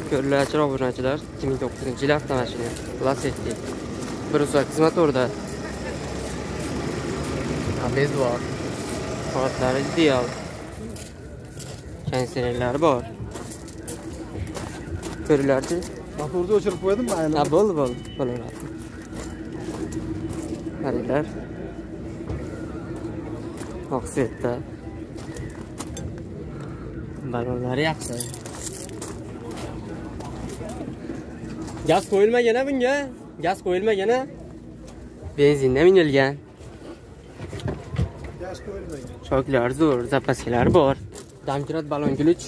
Ko'rilarchi obunachilar 2009-yil avtomashina Lacetti 1.8 motorda. Abez bor. Qanotlari ideal. Konditsionerlari bor. Ko'rilarchi motorni o'chirib qo'ydimmi aynan? ha bo'ldi bo'laveradi. Qaranglar. Oq svetda. Balonlari yaxshi. Gaz qo'yilmagan bunga. Gaz qo'yilmagan. Benzinda minilgan. Gaz qo'yilmagan. Shoklar zo'r, zapaskalar bor. Damkirat balon guluch.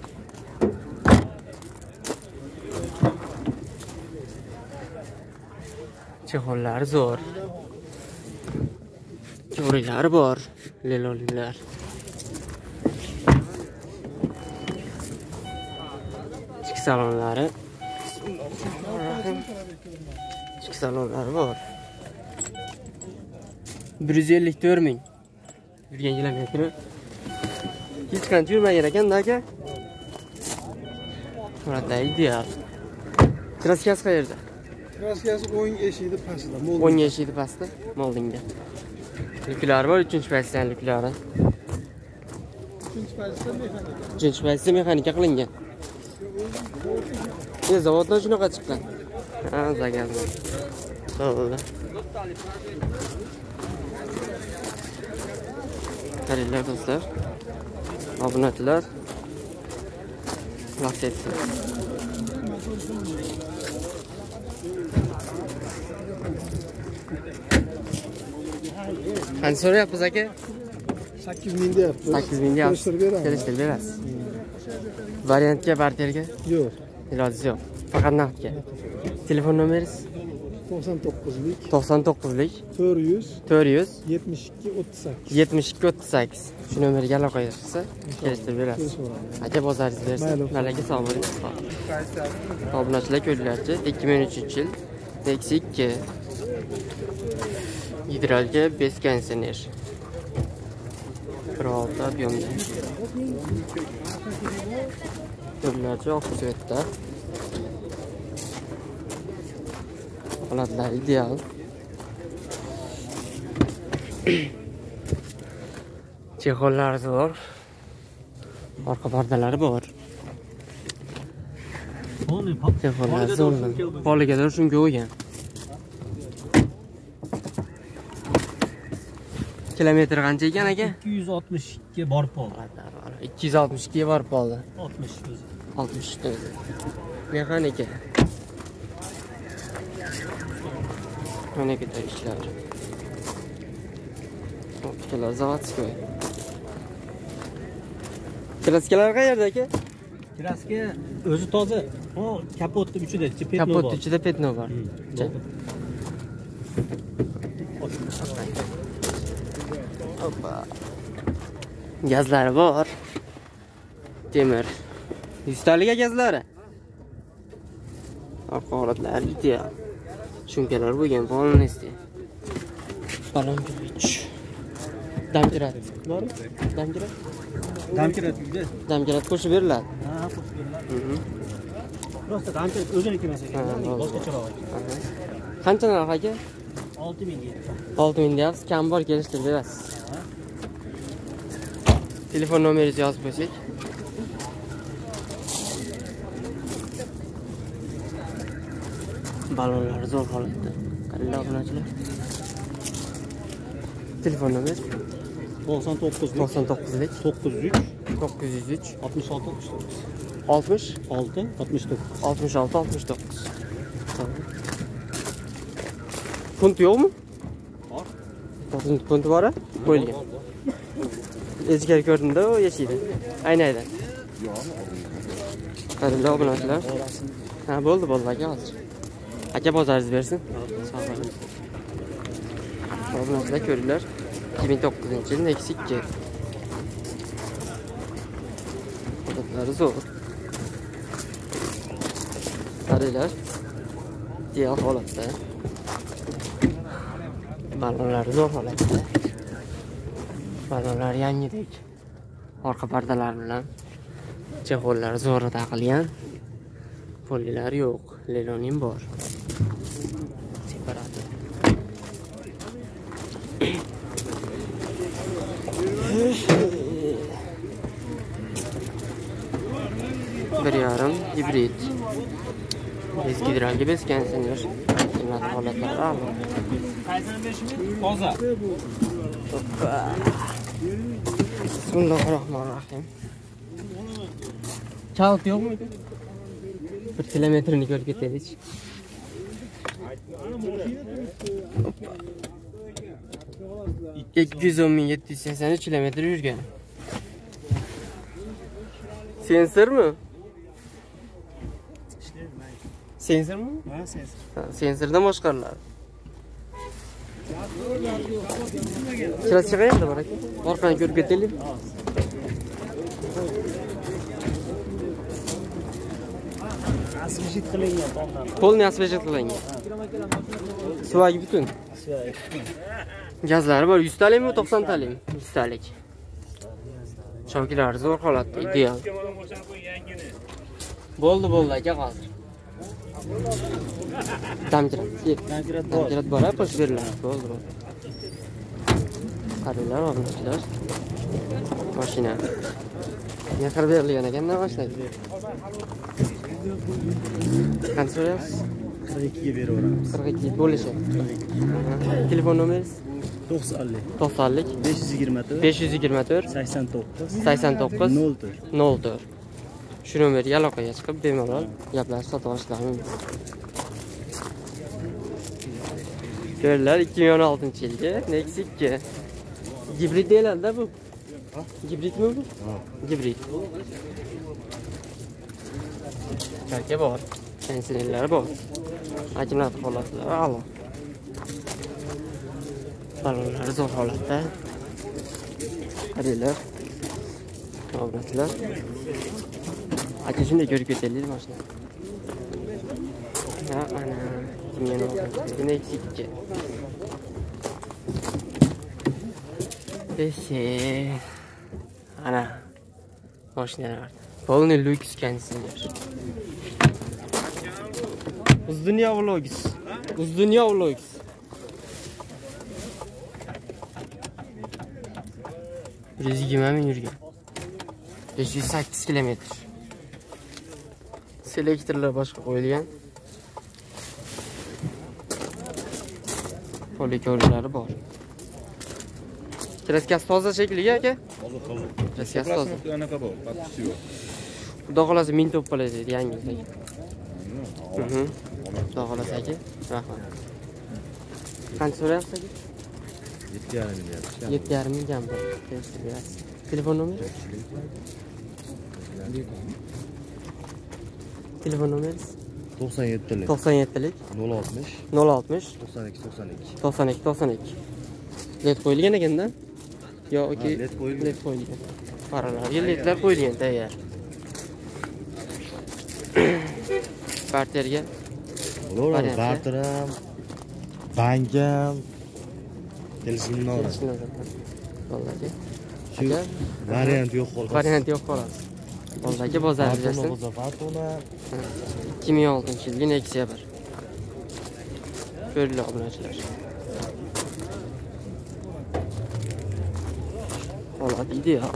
Chexollar zo'r. Jo'rilar bor, lelonlar. Ichki salonlari. Ichki salonlari bor. 154 ming. Yurgan kilometri. Hech qancha yurmagan ekan aka. Burada ideal. Kraskasi qayerda? Kraskasi o'ng eshikni pastida, o'ng eshikni pastda, moldinga. Lyuklari bor, 3-pozitsiya lyuklari. 3-pozitsiya mexanika qilingan. Zavoddan shunaqa chiqqan. Ha, zagazmi. Bo'ldi. Qaranglar do'stlar. Obunachilar. Lacetti. Qancha so'rayapsiz aka? 8 ming deyapti. 8 ming deyapsiz. Kelishtirib berasiz. Variantga, barterga? Yo'q. Iloji yo'q. Faqat naqdga. Telefon nomeringiz? 99lik 99lik 400 72 38. 38. Shu nomerga aloqa qilsa, kelishtirib berasiz. Aka bozoringiz bersin. Malaka sog' bo'ling. Obunachilar ko'rdilarchi 2003-yil Nexia 2 Gidralga 5 konditsioner. 1.6 объемda. Ko'rdilarchi oq svetda. Qanotlar ideal. Chexollar zo'r. Orqa pardalari bor. Chexollar zo'r. Poligalar shunga o'ygan. Kilometr qancha ekan aka? 262 borib qoldi. 262 ga borib qoldi. 60 o'zi. 60 o'zi. Mexanika. Mana bitta ishlar. Optikalar zavodskoy. Kraskalar qayerda aka? Kraska o'zi toza. O, kapotning ichida petno bor. Kapotning ichida petno bor. Hoppa. Gazlari bor. Temir. 100 taliga gazlari. Oqoratlar ideal. Shumkalar bo'lgan polnosti. Balon guluch. Damkirat. Bormi? Damkirat? Damkirat qo'shib beriladi. Ha, qo'shib beriladi. Prosta damkirat o'ziniki emas ekan, boshqacharoq. Qancha narx aka? 6000 deyapti. 6000 deyapsiz, kam bor kelishtirib berasiz. Telefon nomeringizni yozib qo'ysak. Balonlar zo'r holatda. Qaranglar obunachilar. Telefon nomeri 99lik 99lik 903 903 66 60 6 69. 66 69. Tamam. Punt yo'qmi? Bor. Punti bor-a? Qo'yilgan. Echkari ko'rdim-da, u yashaydi. Aynaydi. Qaranglar obunachilar. Ha, bo'ldi aka hozir. Aka bozoringiz bersin. Sog' bo'ling. Obunachilar ko'ringlar. 2009-yil Nexia 2. Hududlari zo'r. Qaranglar. Ideal holatda. Balonlar zo'r holatda. Balonlar yangidek. Orqa pardalar bilan chexollar zo'r taqilgan. Poliler yo'q, lelonim bor. Separat. Bir yarım hibrid. Eski diralga beskansinlar. Qiymat holatlari a'lo. Toza. Bismillahirrahmanirrahim. Kağıt yok muydu? 1 kilometrini görüp ketaylik. Hoppa. 210.783 kilometre yürgen. Sensör mü? Sensör mü? Ha, sensör. Sensörden boshqariladi. Kirasi qayerda bor aka? Orqani ko'rib ketaylik. Asvejit qilingan tomdan. Polni asvejit qilingan. Suvagi butun. Gazlari bor 100 talikmi, 90 talikmi? 100 talik. Chokilari zo'r holatda, ideal. Bo'ldi aka hozir. Damkirat bor, qo'shib beriladi. Bo'ldi. Qaranglar, o'rnashlar. Mashina. Mehr berilgan ekanda mashinaga. Qancha so'rayapsiz? 42 ga beraveramiz. 42 bo'lishi. Telefon nomeringiz? 90 524 89 89 04. 04. Shu nomerga aloqaga chiqib bemalol gaplarni sotib olishlari mumkin. Ko'rlar 2016-yilgi Nexus 2. Gibrid deyiladi-da bu. Gibridmi bu? Gibrid. Karka bor. Benzinlari bor. Ajinat holatlari a'lo. Balonlari zo'r holatda. Qaranglar. Obratlar. Aka shunday ko'rib ketaylik mashina. Ha, ana. Kimga Nexus 2. Ana. Mashinalar. Полный люкс kansilar. Uzdunyo vlogs. Uzdunyo vlogs. Biz 20 min yurgan. 508 kilometr. Selektorlar boshqa qo'yilgan. Polikorlari bor. Kraskasi toza shekilli aka? Toza. Kraskasi toza. Anaqa bor, patisi yo'q. Xudo xolasa ming top bo'ladi yangisi. Xudo xolasa aka. Rahmat. Qancha so'rayapsiz aka? 7,5 million. 7,5 million bor. Telefon nomeri? Telefon nomeringiz? 97'lik. 97'lik 060 060 92 92. Led qo'yilgan ekanda? Yo'ki led qo'yilgan. Led qo'yilgan. Qaralarga ledlar qo'yilgan tayyor. Barterga. Ular barteram, bangam, telefonnor. Vallahi. Shu variant yo'q xolos. Variant yo'q xolos. Vallahi bozor bersin. 2006-yilgi Nexia 1. Ko'rli obunachilar. Holat ideal.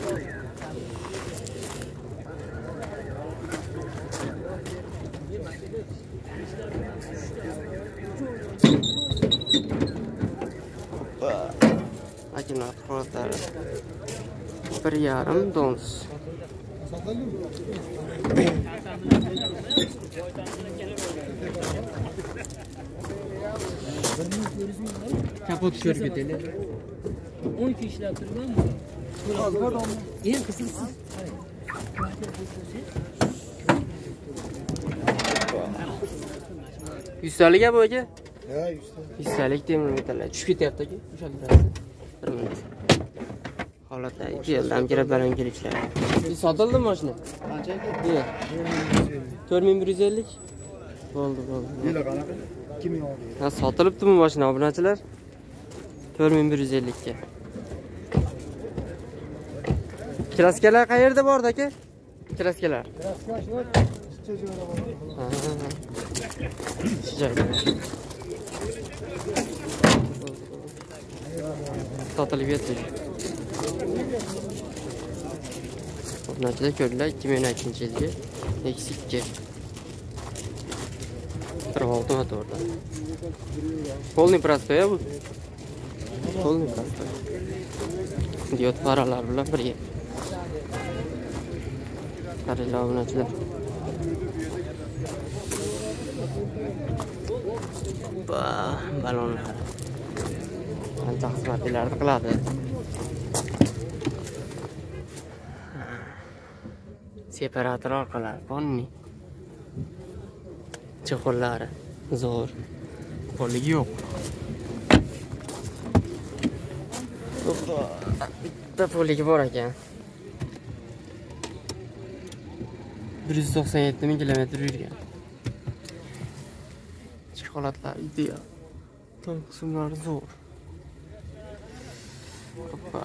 Ajinat holatlari 1,5 dons. Kapot ko'rib ketaylik. 12 ishlab turganmi? Endi qisilsiz. 100 talik bu aka? Ha, 100 talik temir metallar tushib ketyapti aka. O'shalardan. 1 minut. Holatda idealdan kirib balon kelishlar. Sotildimi mashina? Qanchaga? 4150. Bo'ldi. Yili qanaqa? 2010. Ha, sotilibdimi mashina obunachilar? 4150 ga. Kraskalar qayerda bor aka? Kraskalar. Kraskalar. Sotilib yotdi. Obunachilar ko'rdilar 2012-yilgi X2. 46 motorda. Полный простой bu. Полный простой. Diod faralar bilan birga. Qaranglar obunachilar. Balonlar. Qancha xizmatlarni qiladi. Separator orqalari bormi? Chexollari zo'r. Qo'ligi yo'q. Bitta poligi bor ekan. 197 ming kilometr yurgan. Ichki holatlar ideal. Tom qismlari zo'r. Hoppa.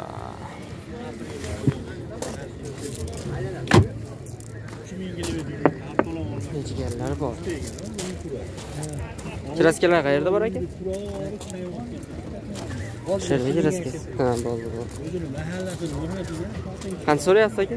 Nechiganlar bor. Kraskalar qayerda bor ekan? Sherda kraskasi. Ha, bo'ldi. Qancha so'rayapsiz aka?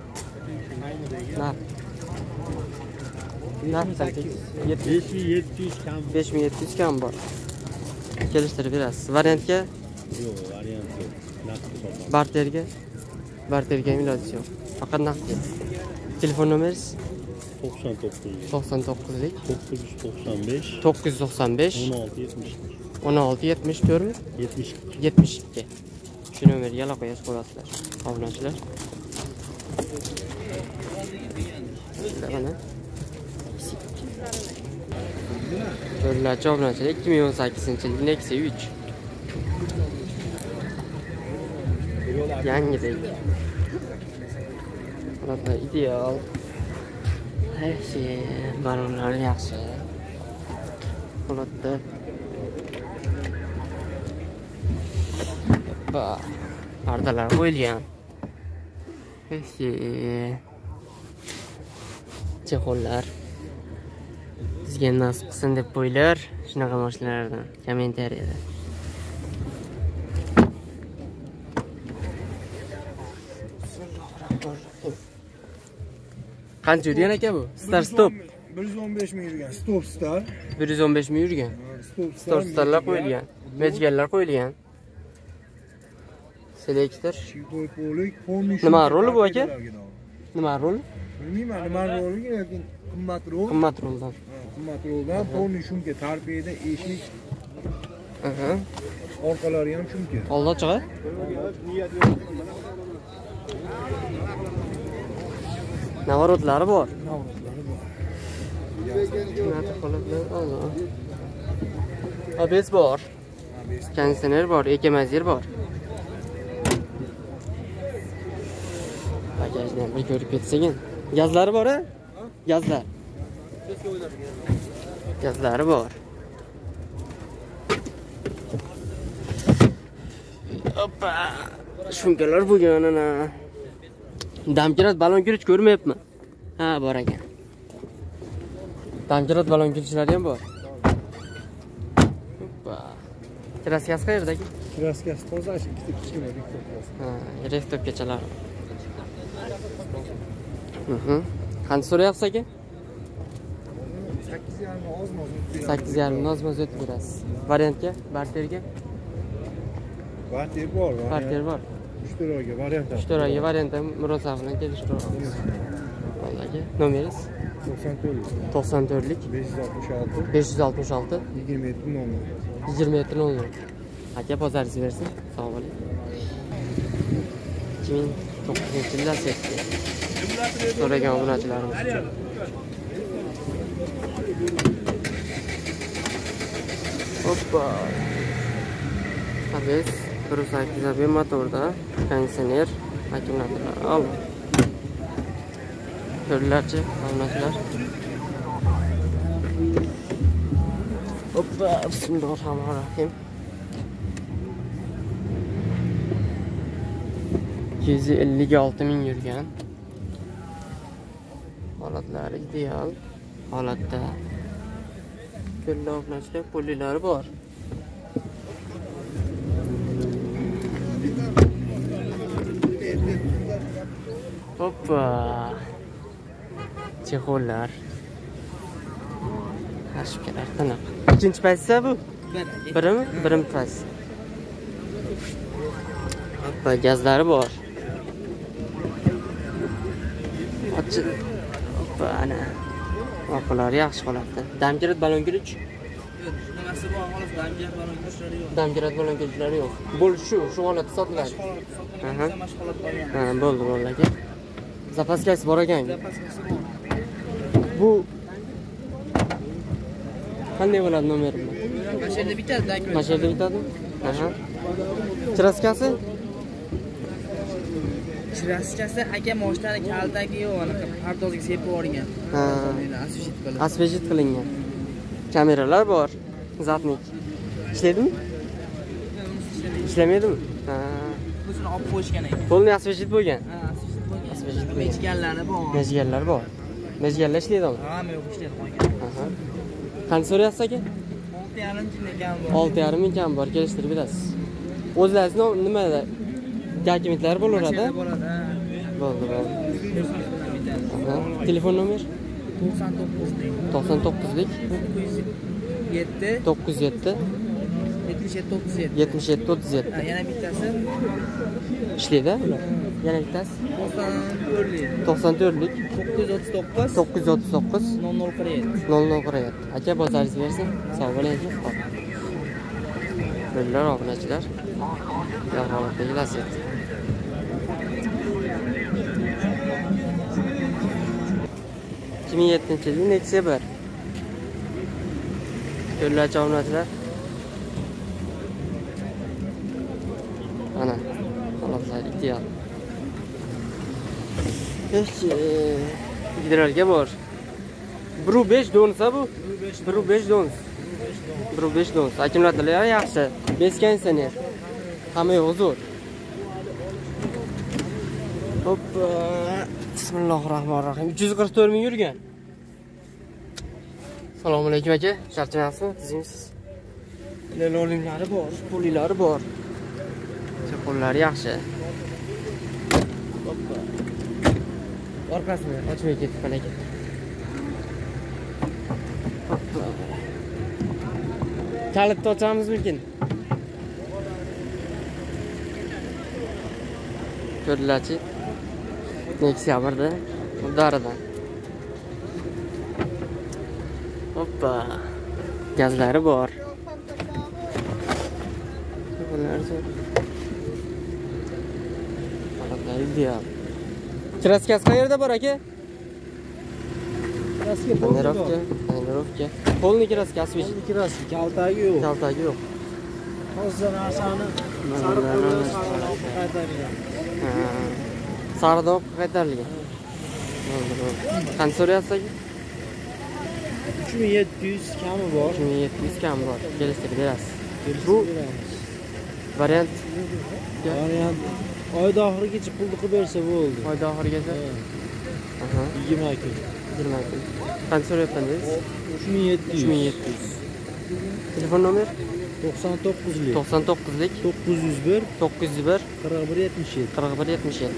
Narx 5700 kam. 5700 kam bor. Kelishtirib berasiz. Variantga? Yo'q, variant yo'q. Naqd so'rayman. Barterga iloji yo'q. Faqat naqd. Telefon nomeringiz? 99lik 995 995 1674 1674 72. 72. Shu nomerga aloqa qilasizlar. Obunachilar. Mana. Hurmatli obunachilar, 2018-yil Nexia 3. Yangidek. Mana ideal. Her şey balonlar yaxshi. Holatda. Pardalar qo'yilgan. Her şey chexollar. Sizga nasib qilsin deb qo'ylar. Shunaqa mashinalardan kommentariyada. Qancha yurgan aka bu? Star stop. 115 ming yurgan. Stop star. 115 ming yurgan. Stop starlar qo'yilgan. Mechganlar qo'yilgan. Selektor. Nima roli bu aka? Nima roli? Bilmayman, nima roli, lekin qimmat rol. Qimmat roldan. Qimmat roldan polni shumka, tarpiyada eshik. Orqalari ham shumka. Oldi chiqa? Navarotlari bor. ABS bor. Konditsioner bor, ekemazir bor. Bagajni bir ko'rib ketsagin. Gazlari bor-a? Gazlar. Gazlari bor. Hoppa. Shunkalar bo'lgan ana. Damkirat balon kirish ko'rmayapman. Ha, bor ekan. Damkirat balon kirishlari ham bor. Hoppa. Kraskasi qayerdagi? Kraskasi toza, ikkita kichkina rektop. Ha, rektopgachalar. Qancha so'rayapsiz aka? 8,5 ozmoz o'tib berasiz. Variantga, barterga? Barter bor. Barter bor. 3 oyga variant. 3 oyga variant murosa bilan kelishib olamiz. Vallahi nomeringiz 94lik 566 27 aka bozaringiz bersin. Sog' bo'ling. 2009-yilda setdi. So'ragan obunachilarimiz uchun. Hoppa. ABS 1.8 motorda, konditsioner, akkumulyator. Al. Ko'rlarchi, obunachilar. Hoppa, bismillahirrohmanirrohim. 256 ming yurgan. holatlari ideal holatda. Ko'llar oqlashda pullilari bor. Hoppa. Chexollar. Hashkalar tiniq. Uchinchi paytsa bu? Birimi? Birinchi payt. Hoppa, gazlari bor. Ochil. Hoppa, ana. Orqalari yaxshi holatda. Damgirat balon guruch. Nimasi bor, xolos damgirat balon guruchlari yo'q. Damgirat balon guruchlari yo'q. Bo'lish shu holatda sotiladi. Aha. Ha, bo'ldi aka. Zapaskasi bor ekan. Bu qanday bo'ladi nomeri? Mashinada bitadi, dakmet. Mashinada bitadi? Aha. Kraskasi? Kraskasi aka moshitani kaldagi yo'q, anaqa pardozga sepib yuborgan. Ha. Asvejit qilib. Asvejit qilingan. Kameralar bor. Zatnik. Ishlaydimi? Ishlamaydimi? Ha. Buni olib qo'yishgan ekan. Polni asvejit bo'lgan. Ha, asvejit bo'lgan. Asvejit bo'lgan. Mechganlari bor. Mezgillar bor. Mezgillar ishlaydimi? Hamma yo'q ishlaydi qolgan. Aha. Qancha so'rayapsiz aka? 6,5 ming kam bor. 6,5 ming kam bor, kelishtirib berasiz. O'zlaringiz nimada? Dokumentlar bo'laveradi? Mashinada bo'ladi. Bo'ldi. Aha. Telefon nomer? 99lik 907 907 77 37. 77 37. Yana bittasi Ishlaydi ular. Yana bittasi 94lik 94lik 939 939 0047. 0047. Aka bozaringiz bersin. Sog' bo'ling. Bunlar obunachilar. Ya holatdagi laset. yil Nexia 1. Ko'llarcha obunachilar. Ana, holatlar ideal. Gidralga bor. 1.5 donsa bu. 1.5 dons. 1.5 dons. Akkumulyatorlar yaxshi. 5 kondisioner. Hamma yo'q zo'r. Hoppa. Bismillahirrohmanirrohim. 344 ming yurgan. Assalomu alaykum aka. Charchamayapsizmi? Tizimsiz. Lelolimlari bor, pulilari bor. Qo'llari yaxshi. Hoppa. Orqasini ochmay ketibman aka. Hoppa. Kalitni ochamizmikin? Ko'rdilarchi? Nexia 1da Daradan. Hoppa. Gazlari bor. Ideal. Kraskasi qayerda bor aka? Kraska Tonirovka. Polni kraskasi o'zi. kraska, kaltagi yo'q. Kaltagi yo'q. Hozir narsani qaytarilgan. Sariq qaytarilgan. Qancha so'rayapsiz aka? 3700 kami bor. 3700 kam bor. Kelishtirib berasiz. Bu variant oyda oxirigacha pulni qilib bersa bo'ldi. oyda oxirigacha. Aha. 20 kun. 20 kun. Qancha so'rayapsiz? 3700. Telefon nomer? 99lik 99lik 901 901 4177. 4177.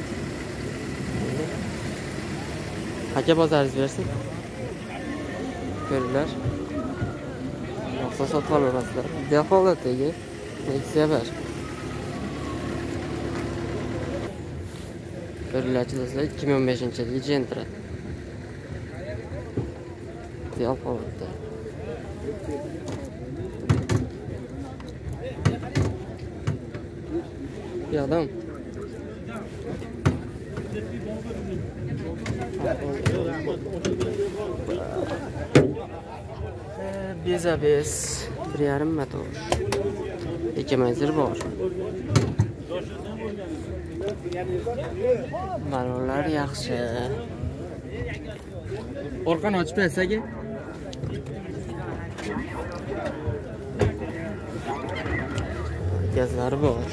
Aka bozaringiz bersin. Ko'ringlar. Yo'qsa sotib olmasizlar. Defaultdagi Nexia 1. Ko'ringlarchi do'stlar, 2015-yil Gentra. Defaultda. Yordam. Bezabes 1,5 motor. 2 manzil bor. Balonlar yaxshi. Orqani ochib bersak-a? Gazlari bor.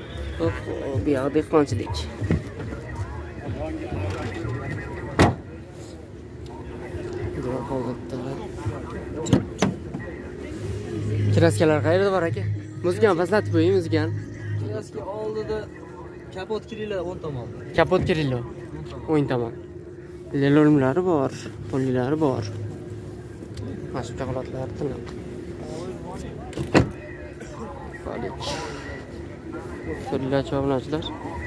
Bu yoq dehqonchilik. Yo'q, holatda. Kraskalar qayerda bor aka? Muzgan paslatib qo'ying, muzgan. Kraska oldida kapot kirilladi 10 tomon. Kapot kirillo. O'ng tomon. Lelolmlari bor, pollilari bor. Mashqa holatlar tiniq. Falik. Polllar chavlashlar.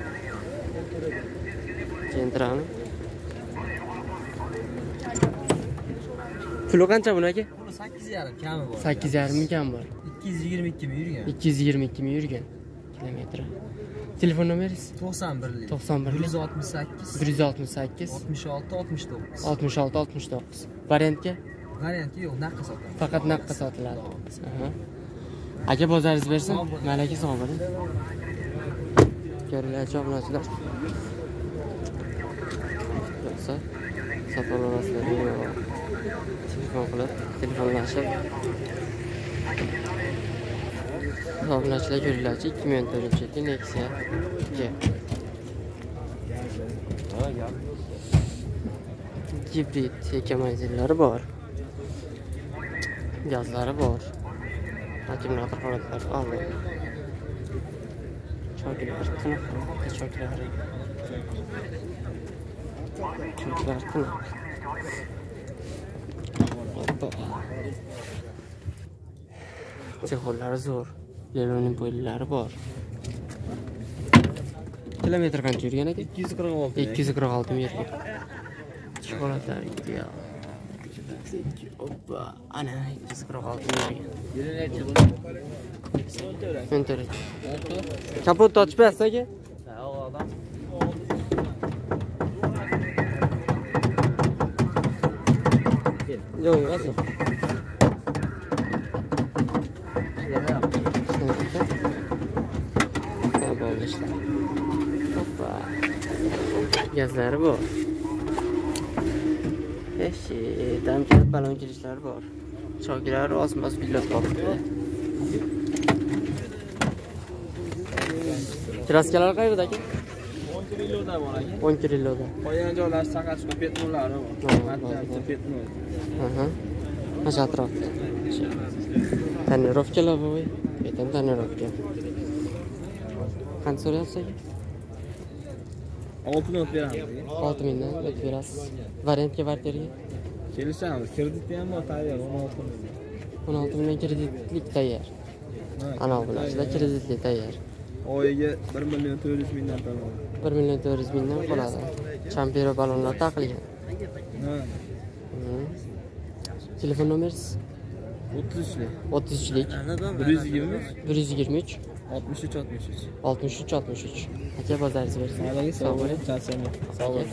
Centrani. Puli qancha buni aka? Buni 8,5 kami bor. 8,5 ming kam bor. 222 mi yurgan? 222 ming yurgan kilometr. Telefon nomeringiz? 91lik. 91 168 168 66 69. 66 69. Variantga? Varianti yo'q, naqd sotamiz. Faqat naqd sotiladi. Aha. Aka bozoringiz bersin. Malaka sog' bo'ling. Ko'rlar obunachilar. Yo'qsa sotib olasizlar. Telefon qilib, telefonlashib. Obunachilar ko'rlarchi 2014-yil Nexia. Hibrid ekamazillari bor. Gazlari bor. Akkumulyator holatlari a'lo. Choklar tiniq, choklari. Choklar tiniq. Chexollari zo'r. Leloning po'ylari bor. Kilometr qancha yurgan aka? 246. 246 ming yurgan. Chokolatlari ideal. Hoppa, ana 246 ming yurgan. Mentoring. Kapot ochmaysiz aka? Ha, odam. Yo'q, yo'q. Hoppa. Gazlari bor. Damchilik balon kirishlari bor. Choklari osmos pilot qolibdi. Kraskalar qayerda aka? 10 kiloda bor aka. 10 kiloda. Qolgan joylari faqat shu petnolari bor. Matcha petnol. Aha. Mana atrofda. Tonirovkalar voy. Beton tonirovka. Qancha so'rayapsiz aka? 6 minut beramiz. 6 mingdan o'tib berasiz. Variantga barterga Kelishamiz. Kredit ham bor tayyor 16 ming. 16 million kreditlik tayyor. Ana bularchilar kreditli tayyor. Oyiga 1 million 400 mingdan to'laydi. 1 million 400 mingdan qoladi. Champero balonlar taqilgan. Ha. Telefon nomeringiz? 33lik. 33lik 123 123 63 63. 63 63. Aka bozoringiz bersin. Malaka sog' bo'ling, charchamang. Sog' bo'ling.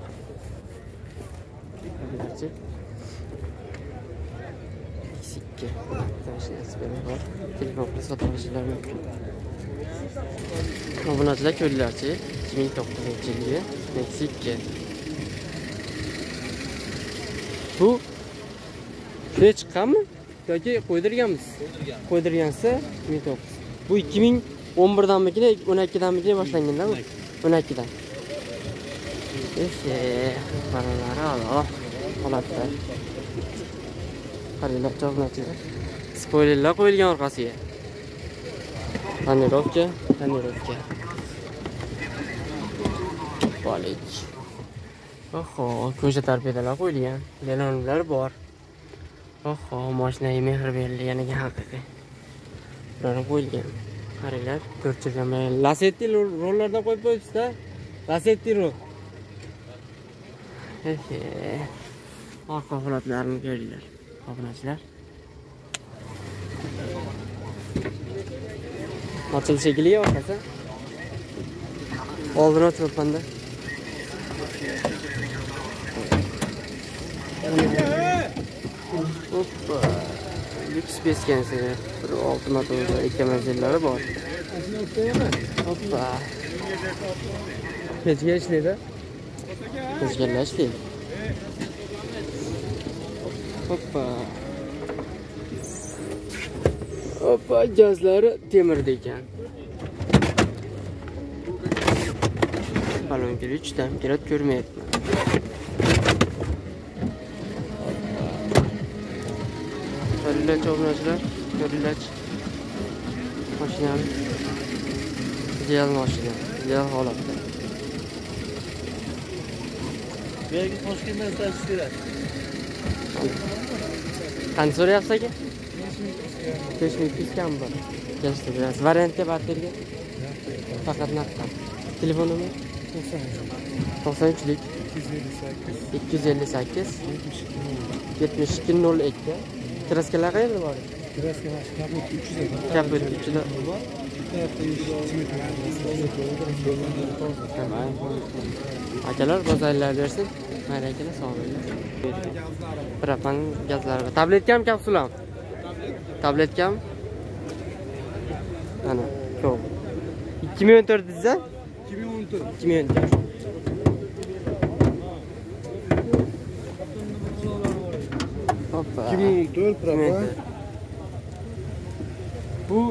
Sikka. Telefon qilib sotib olishlar mumkin. Obunachilar ko'rlarchi 2009-yilgi Nexia. Bu shunday chiqqanmi yoki qo'ydirganmiz? Qo'ydirgansa 2009. Bu 2011danmikina, 12danmikina boshlanganda-mi? 12dan. Balonlari a'lo holatda. Qaranglar, cho'g'nachilar. Spoilerlar qo'yilgan orqasiga. Tonirovka. Balik. Oho, ko'cha tarbiyalar qo'yilgan. Belonlar bor. Oho, mashinaga mehr berilganiga haqiqiy. Bularni qo'yilgan. Qaranglar, ko'rchilarga Lasetti rollardan qo'yib qo'yibsiz-da. Lasetti rol. Orqa holatlarini ko'ringlar. Obunachilar. Ochilish shekli orqasi. Oldini ochibman-da. Hoppa. Lüks beskansi. Bir 6 motorli ekamazillari bor. Hoppa. Kechga ishlaydi. Kechgalar ishlaydi. Hoppa. Hoppa, gazlari temirda ekan. Balonga 3 dan kirib ko'rmayapman. Ko'rilach obunachilar, ko'rilach. Mashinani. Ideal mashina, ideal holatda. Belki Toshkentdan taksiz kerak. Qancha so'rayapsiz aka? 5200 kam bor. Kelishdi biraz. Variantga bateriya. Faqat narxda. Telefon nomeri 93lik 258 7202. Kraskalar qayerda bor? Kraskalar kaput 300 da. Kaput 300 da. Akalar bozorlar bersin. Mayli akalar, sog' bo'linglar. Propan gazlari va tabletkam kapsulam. Tabletkam. Ana, ko'p. 2014 dedingiz-a? 2014. Hoppa. 2014 propan. Bu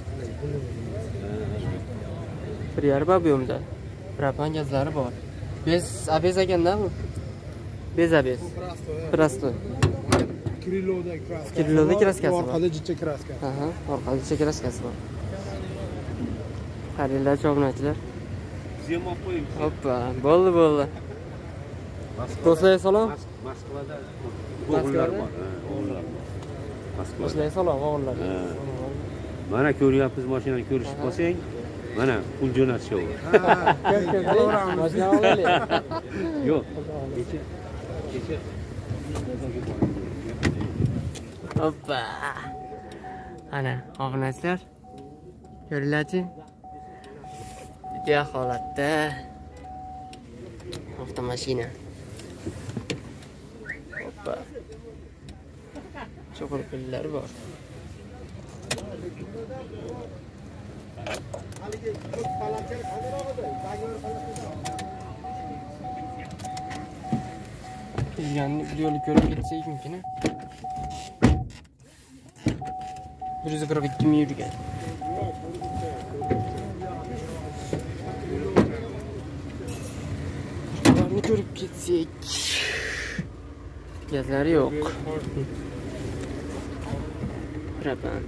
bir yarım ob'yomda propan gazlari bor. Bez abez ekanda bu. Bez abez. Prosto. Krilloda kraskasi bor. Orqada jicha kraska. Aha, orqada jicha kraskasi bor. Xaridlar, obunachilar. Zem olib qo'ying. Hoppa, bo'ldi. Do'stlar salom. Moskvada o'g'illar bor. O'g'illar. Moskvada. Do'stlar salom, o'g'illar. Mana ko'ryapsiz, mashinani ko'rishib qolsang, mana pul jo'natishaver. Mashina olaylik. Yo'q. Kecha Hoppa. Ana, obunachilar. Ko'ringlarchi. Ideal holatda avtomashina. Hoppa. Cho'qir pullar bor. Yani bir yolu görüp gitseydik mümkün. 142 mi yürüyen? Şuralarını görüp gitsek. Yazları yok. Propan.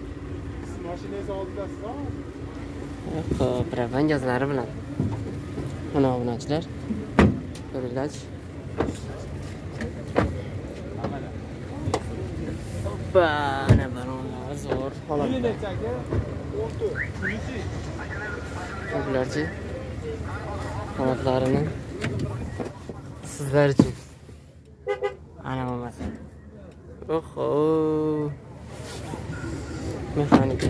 Yok, propan yazları bilan. Mana obunachilar. Ko'ringlar. Hoppa, ana baronlar zo'r holatda. Ko'ringlarchi. Holatlarini sizlar uchun. Ana bo'lmasa. Oho. Mexanika.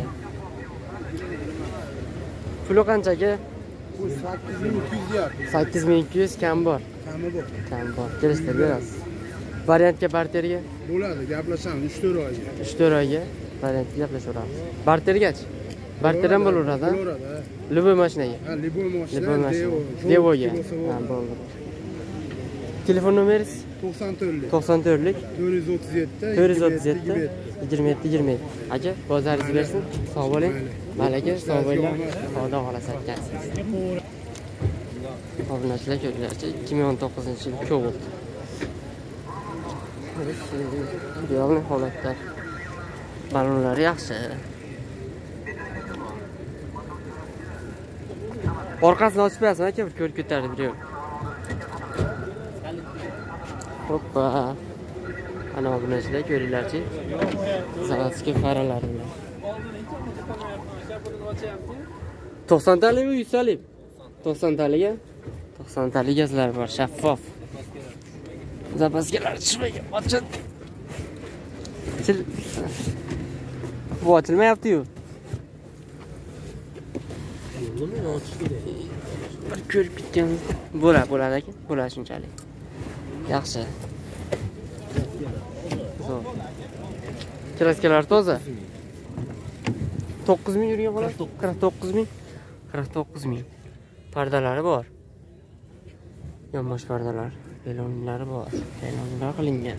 Puli qanchaga? Bu 8200 deyapti. 8200 kam bor. Kami bor. Kam bor. Kelishtirib berasiz. Variantga barterga? Bo'ladi, gaplashamiz 3-4 oyga. 3-4 oyga variantga gaplashaveramiz. Bartergachi? Barter ham bo'laveradi. Bo'laveradi. Любой mashinaga. Ha, любой mashina. Любой mashina. Devoga. Ha, bo'ldi. Telefon nomeringiz? 94lik. 94lik 437 437 27 aka, bozoringiz bersin. Sog' bo'ling. Malaka, sog' bo'linglar. Xudo xolasa ekansiz. Obunachilar ko'ringlarchi, 2019-yil Cobalt. Ideal holatda. Balonlari yaxshi. Orqasini ochib qo'yasizmi aka, bir ko'rib ketardi bir yo'l. Hoppa. Ana obunachilar ko'ringlarchi. Zavodskiy faralari bilan. 90 talik mi 100 talik? 90 taliga 90 talik gazlar bor, shaffof. Zapaskalar chiqmagan, ochil. Bu ochilmayapti-yu. Bir ko'rib ketgan bo'ladi aka, bo'ladi shunchalik. Yaxshi. Zo'r. Kraskalar toza. 9000 yurgan qolar. 49000. 49000. Pardalari bor. Yonbosh pardalar, belonlari bor. Belonlar qilingan.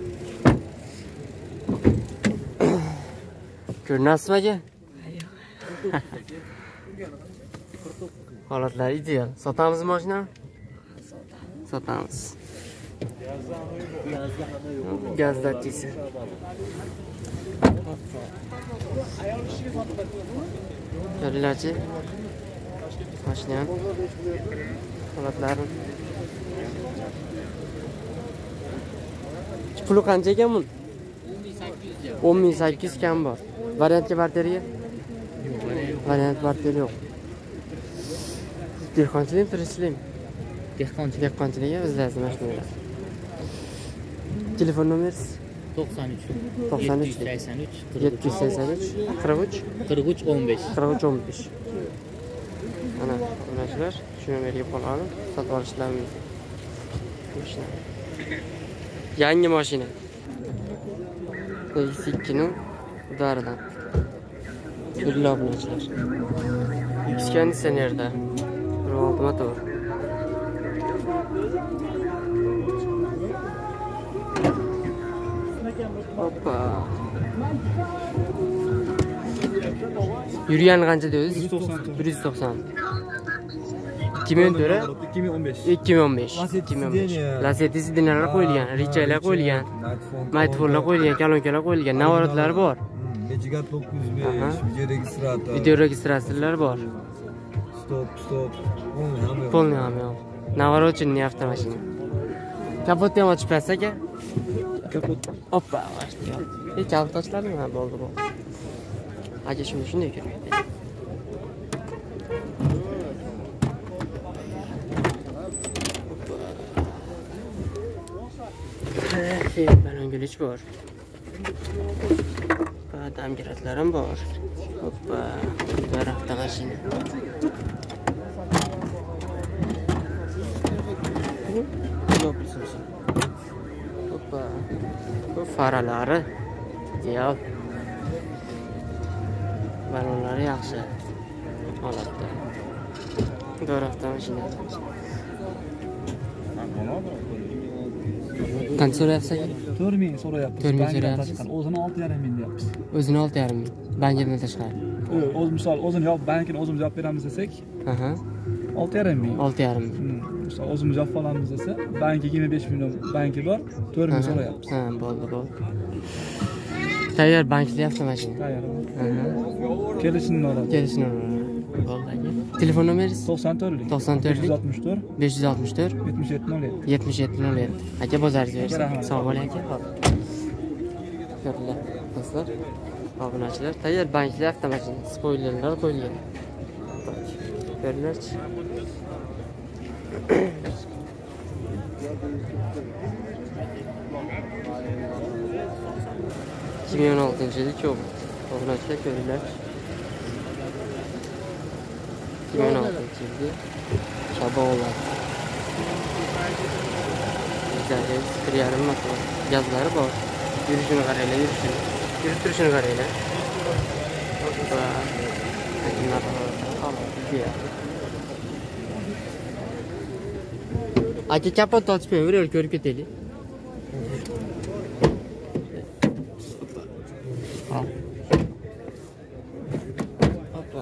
Ko'rinasizmi aka? Holatlari ideal. Sotamizmi mashinani? Sotamiz. Gazdatchisi. Görüyorlar-chi. Mashina ham. Holatlarim. Puli qancha ekan bun? 10.800 kam bor. Variantga barteriga? Variant barteri yo'q. Dehqonchilik tirishchilikmi? Dehqonchilikga bizlarni mashinalar. Telefon nomeringiz? 93 783 43 15. Ana, onachilar shu nomerga qo'l olib sotib olishlari mumkin. Yangi mashina. X2'ning udaridan. Turli obunachilar. X konditsionerda. 1.6 motor. Hoppa. Yurgani qancha dedingiz? 190. 2015. Lasetti sidinalar qo'yilgan, richalar qo'yilgan, maytfonlar qo'yilgan, kalonkalar qo'yilgan, navoratlari bor. Mejigat 905, video registrator. Video registratorlar bor. Stop. Полный ham yo'q. Navorotchining avtomashina. Kapotni ham ochib bersak aka? Kapot. Hoppa, vaqti. Hech kalit ochladimi? Ha, bo'ldi bu. Aka shunday ko'rmaydi. Balongulich bor. Damgiratlar ham bor. Hoppa, tarafda mashina. Hoppa. Bu faralari. Yo'q. Balonlari yaxshi. Holatda. Tarafda mashina. Qancha so'rayapsiz? 4.000 so'rayapmiz. 4.000 so'rayapsiz. O'zini 6.500 deyapmiz. O'zini 6.500. Bankdan tashqari. O'z misol o'zini yopib bankini o'zimiz yopib beramiz desak, Aha. 6.500. 6.500. Misol o'zimiz yopib olamiz desa, banki 25 million banki bor, 4.000 so'rayapmiz. Ha, bo'ldi. Tayyor bankda avtomashina. Tayyor. Aha. Kelishini oladi. Bo'ldi aka. Telefon nomeringiz? 94lik. 94lik 564 7707. 7707. Aka bozoringiz bersin. Sog' bo'ling aka. Xo'p. Ko'rdilar do'stlar. Obunachilar tayyor bankda avtomashina. Spoilerlar qo'yilgan. Ko'rdilarchi? ...2016 yılı çok obunachilar ko'rdilar. 2016 yılı Shabolar. Güzel, 1.5 motor. Gazlari bor. Yurishini qaranglar, yurib turishini qaranglar. Hoppa. Aka kapot ochib qo'ying, ko'rib ketaylik. Hoppa.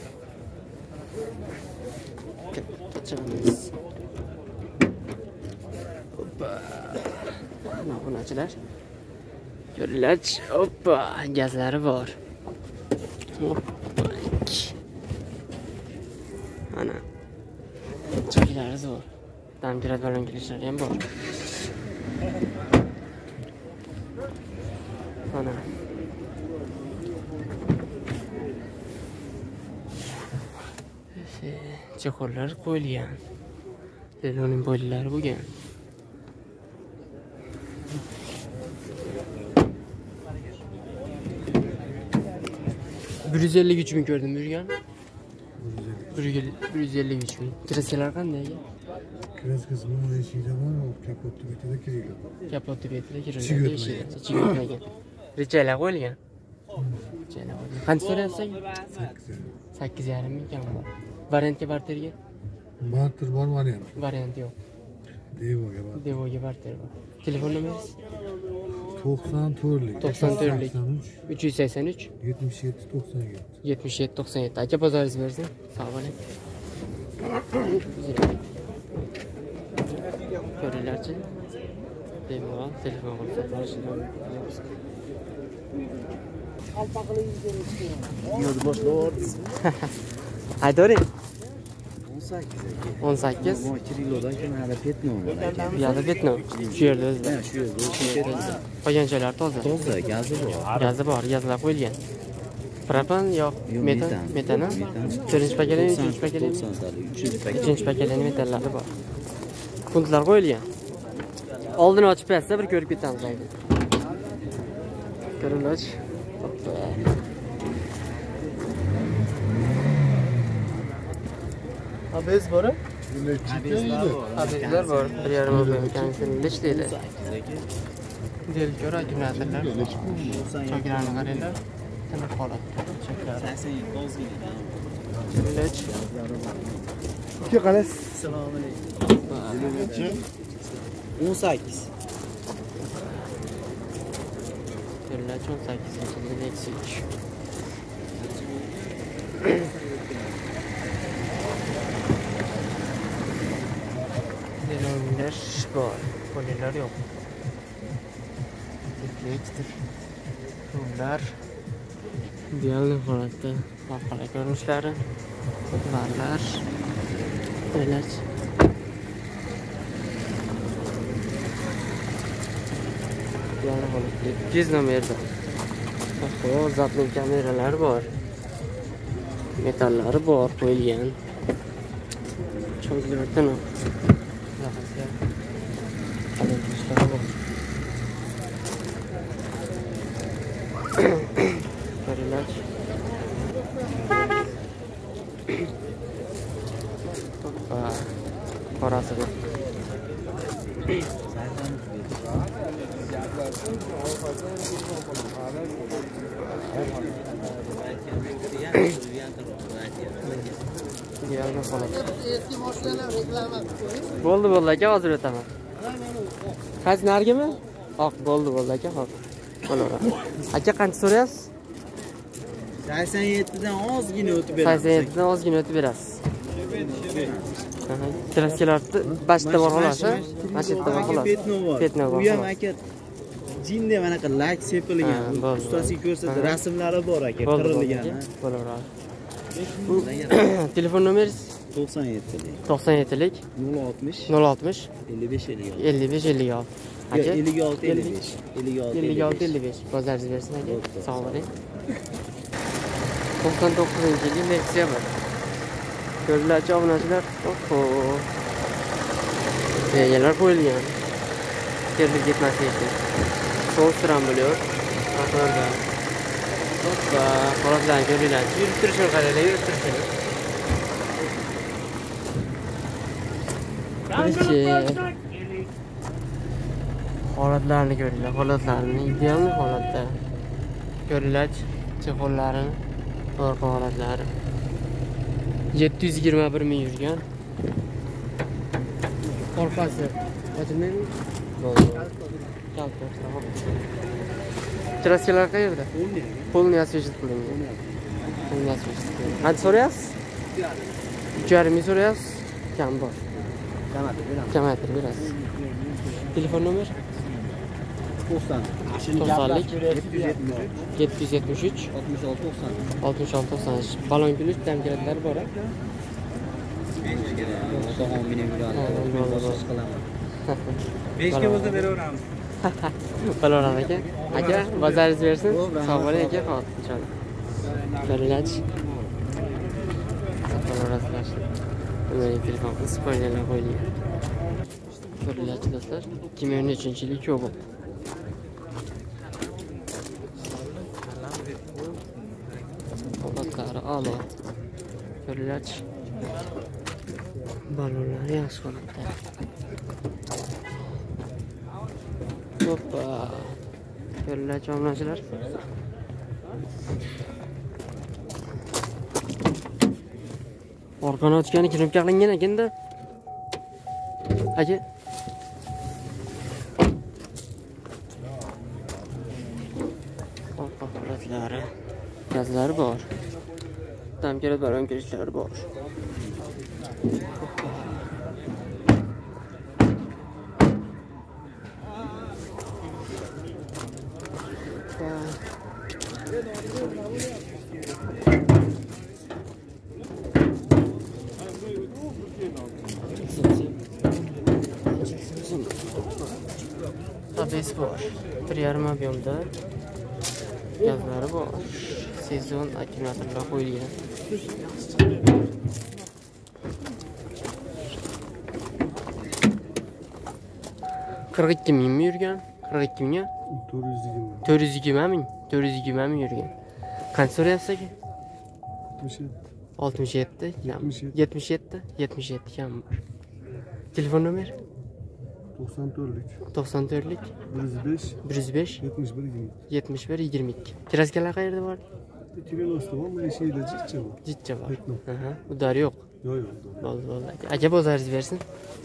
Açamiz. Hoppa. Obunachilar. Ko'ringlarchi. Hoppa, gazlari bor. Hoppa. Ana. Cho'klari zo'r. Damgirat balongulichlari ham bor. Ana. Chexollar qo'yilgan. Leloning bo'ylari bo'lgan. $153.000 ko'rdim yurgan. 153.000. Kreskalar qanday? Kreskasi bu eshikda bor, kapot tubetida kirgan. Kapot tubetida kirgan. Ichiga o'tmagan. Richalar qo'yilgan. Qancha so'rayapsiz? 8.5 kam bor. Variantga barterga? Barter bor, variant. Variant yo'q. Devoga barter bor. Telefon nomeringiz? 94lik 383 77 97. Aka bozoringiz bersin. Sog' bo'ling. Ko'ringlarchi. Bemalol telefon qilib so'rashinglar mumkin. Yo'l boshlar. Haydori 18 18. Bu kilodan keyin hali petnom bor ekan. Bu yerda Vyetnam. Shu yerda o'zida. Ha, shu yerda Qolgan joylar toza. toza gazi bor. Gazi bor, gazlar qo'yilgan. Propan yo'q, metan, metani. 4-chi pakalin, 3-chi pakalin, 90 talik, 300 paket. 3-chi pakalin metallari bor. Puntlar qo'yilgan. Oldini ochib bersa bir ko'rib ketamiz hozir. Ko'rilish. Abez bor. Abizlar bor. 1,5 million kamsini ishlaydi. Delkor akkumulyatorlar. Choklarni qaranglar. Tiniq holatda. Choklar. 87 Ikki qalas. 18. Ko'rilish 18-yil Lexus. Delonlar bor. Polilar yo'q. Teknikdir. Bunlar ideal holatda. Orqalar ko'rinishlari. Barlar. Ko'rilish. Ideal holatda. 200 nomerda. Xo'p, zatning kameralari bor. Metallari bor qo'yilgan. Cho'g'lardan Ko'rilish. Qorasi bor. Bo'ldi aka, hozir o'taman. Qaysi nargimi? Oq, bo'ldi aka, hop. Bo'laveradi. Aka qancha so'rayapsiz? 87 dan ozgina o'tib berasiz. 87 dan ozgina o'tib berasiz. Kraskalarni bashda bor xolos, ha? Bashda bor xolos. Petno bor. Bu ham aka jinda manaqa lak sepilgan. Ustasiga ko'rsatdi, rasmlari bor aka, qirilgan. Bo'laveradi. Telefon nomeringiz 97lik. 97lik 060 060 55 56. 55 56. Aka 56 55. 56 55. Bozorsiz bersin aka. Sog' bo'ling. 99-yil Nexia bor. Ko'rlarchi obunachilar. Oho. Egalar qo'yilgan. Terlik ketmaslik uchun. So'z ham bo'lar. Ahlarda. Hoppa, holatlarni ko'ringlar. Yurib turishini qaranglar, yurib turishini. Holatlarni ko'ringlar, holatlarni ideal holatda. Ko'ringlar, chexollarini, orqa holatlari. 721 ming yurgan. Orqasi ochilmaymi? Bo'ldi. Kalta. Kraskalar qayerda? Polni освежит qilingan. Polni освежит qilingan. Qancha so'rayapsiz? 3,5 ming so'rayapsiz? Kam bor. Kamaytirib berasiz. Telefon nomer? 90lik 773 66 90. Balon guluch tamkiratlar bor. Beshga bo'lsa beraveramiz. Balon aka. Aka, bozoringiz bersin. Sog' bo'ling aka, hop, inshaalloh. Ko'ringlar. Balorazlar. Bunday telefon qilib qo'yganlar qo'yilgan. Ko'ringlar do'stlar, 2013-yil Cobalt. Holatlari a'lo. Ko'ringlar. Balonlar yaxshi holatda. Hoppa. Ko'ringlar obunachilar. Orqani ochgani knopka qilingan ekanda. Aka. Orqa holatlari, gazlari bor. Tamkirat balon kirishlari bor. Tabesi bor. 1,5 ob'yomda gazlari bor. Sezon akkumulyatorlar qo'yilgan. $42 mingmi yurgan? 42 mingga? 420 ming. 420 ming yurgan. Qancha so'rayapsiz aka? 67. 77 kam bor. Telefon nomer? 94lik 105 71 22. Kraskalar qayerda bor? Jitcha bor. Aha, udar yo'q. Yo'q. Bo'ldi. Aka bozoringiz bersin.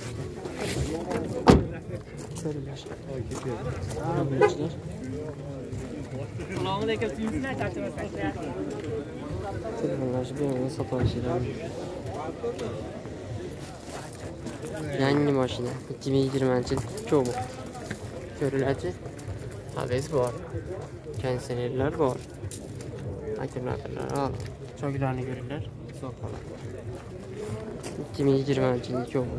Assalomu alaykum. Sizlar tartibasizlar. Telefonlar bilan sotishlar. Yangi mashina 2020-yil Cho'bu. Ko'riladi. Habis bor. Konditsionerlar bor. Akkumulyatorlar, choklarni ko'ringlar. Hisob qilib. 2020-yil Cho'bu.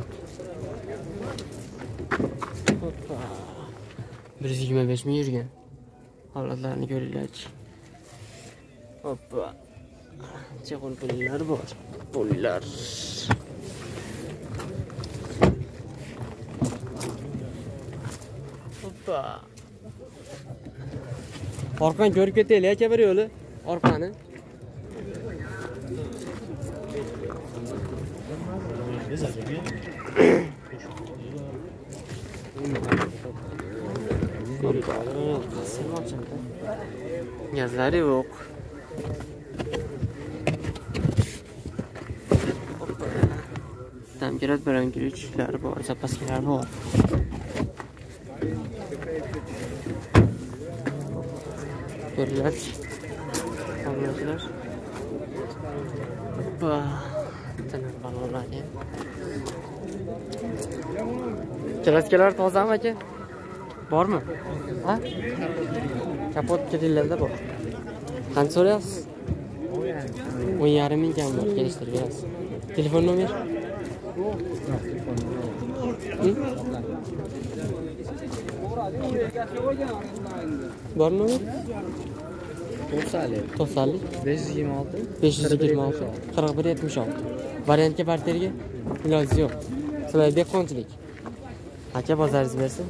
125 ming yurgan. Holatlarni ko'ringlar. Hoppa. Chaqul pullar bor. Pullar. Hoppa. Orqani ko'rib ketaylik aka bir yo'li. Orqani. Gazlari yo'q. Tamkirat bilan kirishlar bor, zapaskalar bor. Ko'rlar. Qolmalar. Hoppa. Tanir balonlar. Kraskalar tozami aka? Bormi? Ha? Kapot kirillarda bor. Qancha so'rayapsiz? 10,5 ming kam bor, kelishtirib berasiz. Telefon nomer? Bor nomer? 90 526 41 76. Variantga barterga iloji yo'q. Sizlarga qonchilik. Aka bozoringiz bersin.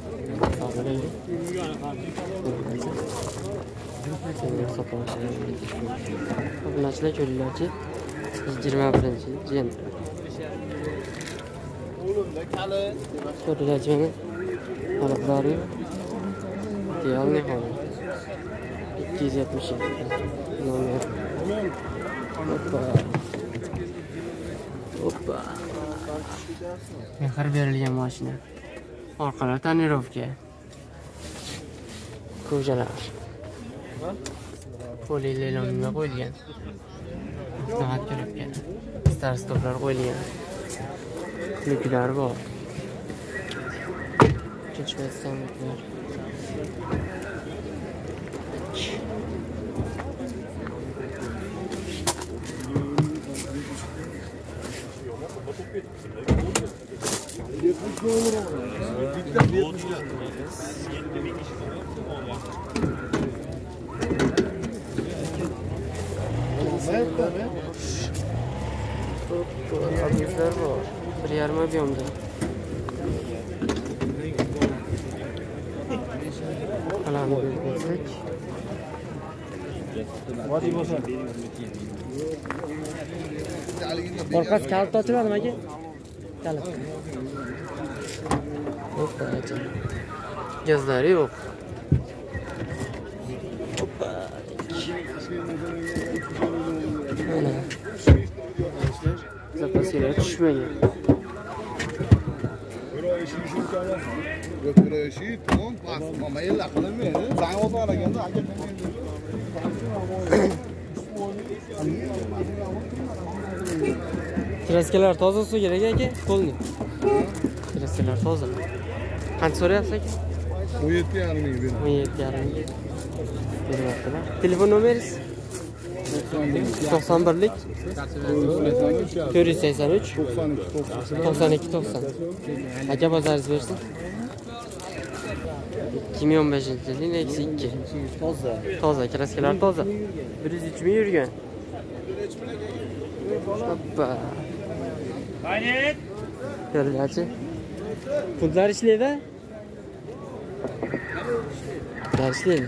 Obunachilar ko'ringlarchi. 21-yil. Ko'ringlarchi mana. Holatlari idealniy holat. 270. Nomer. Hoppa. Mehr berilgan mashina. Orqalar tonirovka. Ko'jalar. Polileylonga qo'yilgan. Saat ko'ribgan. Star stoplar qo'yilgan. Luklar bor. Chichmasdan luklar. Abuzlar bor. 1,5 ob'yomda. Qalamni bersak. Orqasi kalit ochiladimi aka? Kalit. Hoppa. Gazlari yo'q. Hoppa. Mana. Zapaskalar tushmagan. Kraskalar toza bo'lsa kerak aka, qo'lni. Kraskalar toza. Qancha so'rayapsiz aka? 17,5 ming berdim. 17,5 ming beryaptilar. Telefon nomeringiz? 91lik 483 92 90. Aka bozoringiz bersin. 2015-yilning eksi 2. Toza, kraskalar toza. 103 ming yurgan. Hoppa. Ko'ringlarchi. Pullar ishlaydi? Ishlaydi.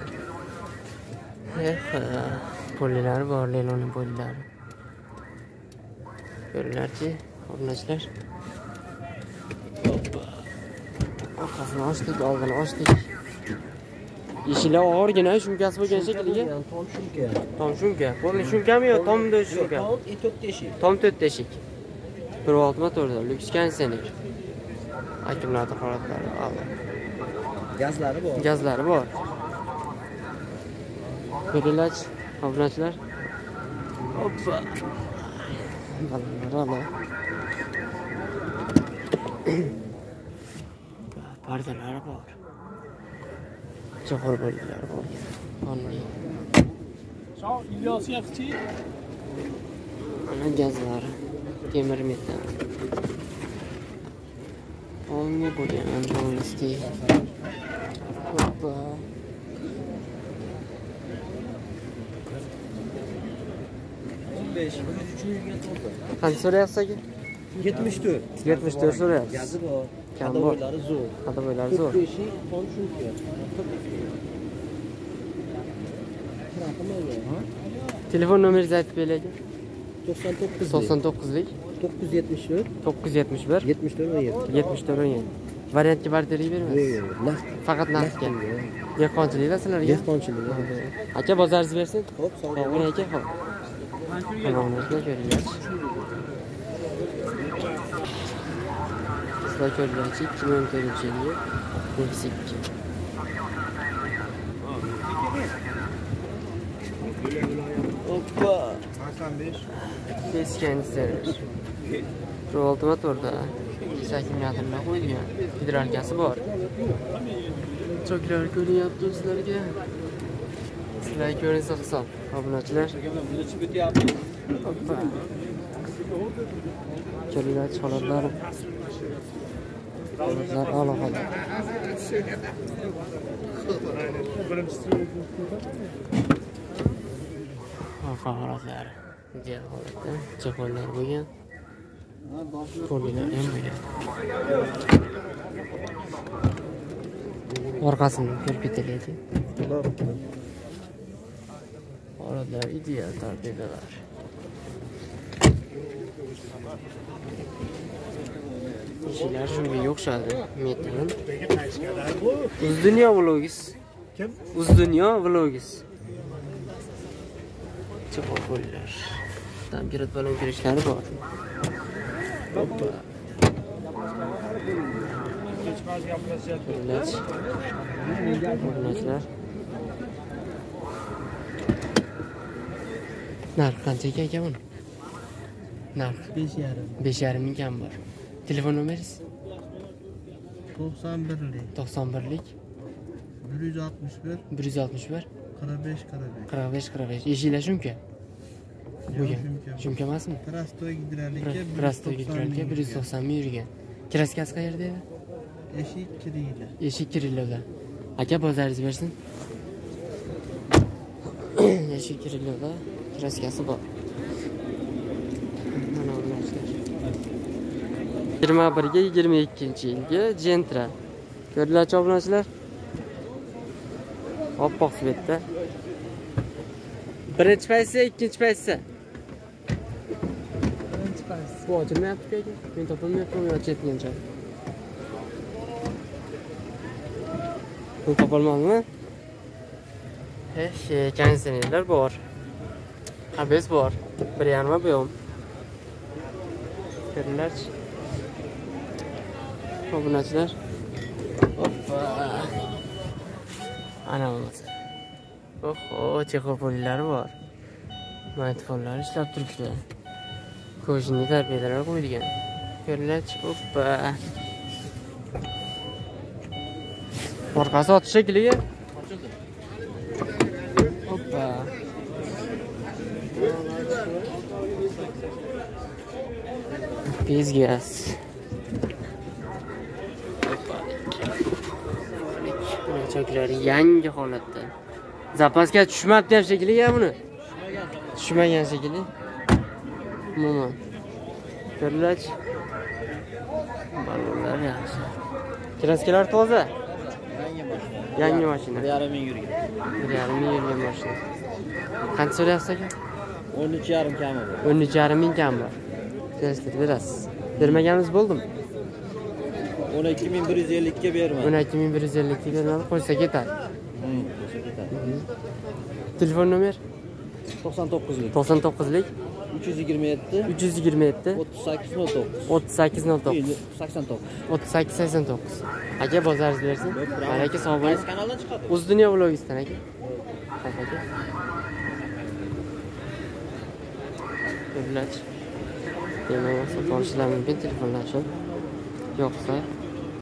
Polilar bor, Leloni polilari. Ko'ringlarchi, obunachilar. Hoppa. Orqasini ochdik, oldini ochdik. Eshiklar og'irgina, shumkasi bo'lgan shekilli. Tom shumka. Tom shumka. Bo'ldi, shumkami yo, tomda shumka? Tom 4 eshik. Tom 4 eshik. 1.6 motorda, lyuks konditsioner. Akkumulyator holatlari a'lo. Gazlari bor. Gazlari bor. Ko'ringlar, obunachilar. Hoppa. A'lo. Pardalar bor. Cho'qir bo'lilar bor. Qonli. İlyas Yakçı. Ana gazlari. Temir metal. Qonli bo'lgan bo'lishdi. Hoppa. Qancha so'rayapsiz aka? 74. 74 so'rayapsiz. Gazi bor. Kam bor. Boylari zo'r. Qadavoylari zo'r. Eshik tom shumka. Telefon nomeringizni aytib bering aka. 99 99lik 974 971 74 74 17. Variantga bartering bermaysiz. Naqd. Faqat naqdga. Dehqonchilikda sizlarga. Dehqonchilik. Aka bozoringiz bersin. Xo'p, sog' Sog' bo'ling aka, xo'p. Hammamizni ko'ringlar. Sizlar ko'ringlarchi 2014-yilgi Nexus 2. Hoppa. 5 konditsioner. 1.6 motorda. Akkumulyatorlar qo'yilgan. Gidrolkasi bor. Choklar ko'rinyapti sizlarga. Sizlar ko'rinsa hisob. Obunachilar. Hoppa. Ko'ringlar holatlar. Holatlar a'lo holat. Orqa holatlari. Diğer holatda cho'qonlar bo'lgan. Polilar ham bo'lgan. Orqasini ko'rib ketalaydi. Holatlar ideal tartibdalar. Ishlar shunga o'xshadi. Metan. Uzdunyo vlogis. Kim? Uzdunyo vlogis. Cho'qon polilar. Temperat balon kirishlari bor. Hoppa. Obunachilar. Narx qancha aka buni? Narx 5,5. 5,5 ming kam bor. Telefon nomeringiz? 91lik 91lik 161 161 45 45. Eshiklar shumka. Bo'lgan. Shumka emasmi? Prostoy gidrolikka Prostoy gidrolikka 190 ming yurgan. Kraskasi qayerda edi? eshik kiriydi. Eshik kiriladi. Aka bozoringiz bersin. Eshik kiriladi. Kraskasi bor. Mana ularlar. 21-22-yilgi Gentra. Ko'ringlarchi obunachilar. Oppoq svetda. Birinchi paytsa, ikkinchi paytsa. Birinchi paytsa. Bu ochilmayapti aka. Men topolmayapman, yo chetgan joy. Bu topolmadimi? Konditsionerlar bor. ABS bor. 1,5 bo'yam. Ko'ringlarchi. Obunachilar. Hoppa. Ana bo'lsa. Oho, chexopolilari bor. Maytfonlar ishlab turibdi. Ko'zini tarbiyalar qo'yilgan. Ko'ringlarchi. Hoppa. Orqasi otish shekilli. Hoppa. Bezgas. Choklari yangi holatda. Zapaska tushmabdi ham shekilli ya buni. Tushmagan shekilli. Umuman. Ko'rlach. Ballonlar yaxshi. Kraskalar toza. Yangi mashina. 1,5 ming yurgan. 1,5 ming yurgan mashina. Qancha so'rayapsiz aka? 13,5 kami bor. 13,5 ming kam bor. Kelishtirib berasiz. Bermaganimiz bo'ldimi? 12,150 ga berman. 12,150 ga bermadi, qo'ysa ketadi. Telefon nomer? 99lik. 99lik 327 327 3809 3809 89. 3889. Aka bozoringiz bersin. Aka sog' bo'ling. Qaysi kanaldan chiqadi? O'zdunyo vlogidan aka. Aka. Devlet. Sotib olishlari mumkin telefonlar shu. Yo'qsa